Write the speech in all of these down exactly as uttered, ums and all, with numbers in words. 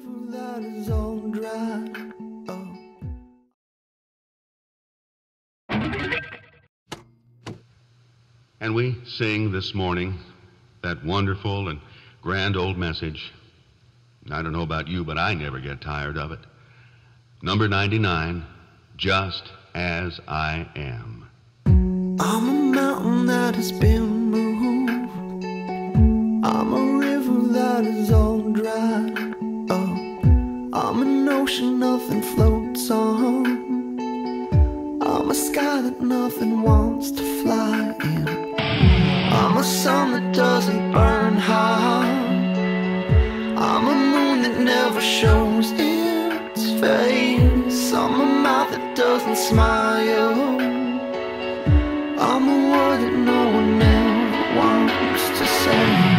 river that is all dry. Oh. And we sing this morning that wonderful and grand old message. I don't know about you, but I never get tired of it. Number ninety-nine, Just As I Am. I'm a mountain that has been moved. I'm a river that is all dry. Oh, I'm an ocean nothing floats on. I'm a sky that nothing wants to fly in. I'm a sun that doesn't burn hot. I'm a moon that never shows its face. I'm a mouth that doesn't smile. I'm a word that no one ever wants to say.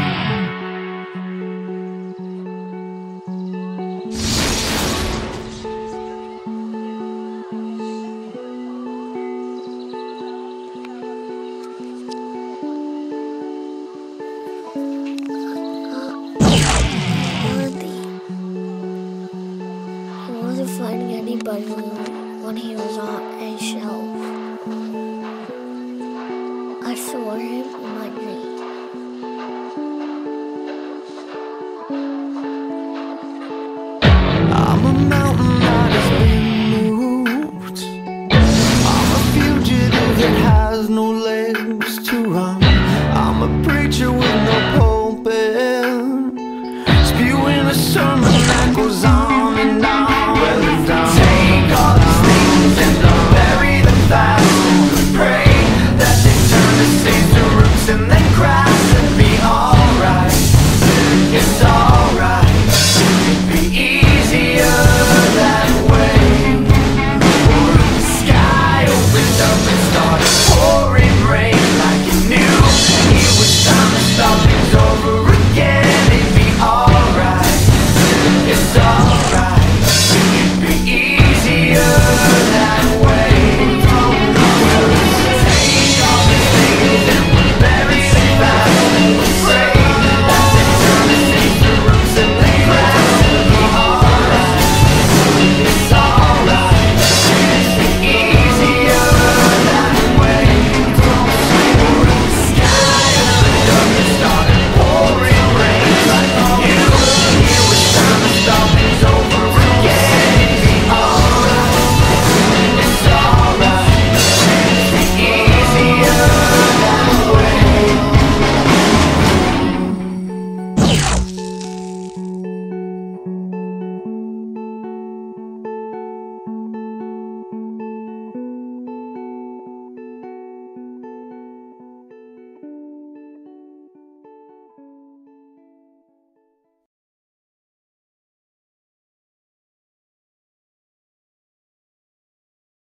He wasn't fighting anybody when he was on a shelf.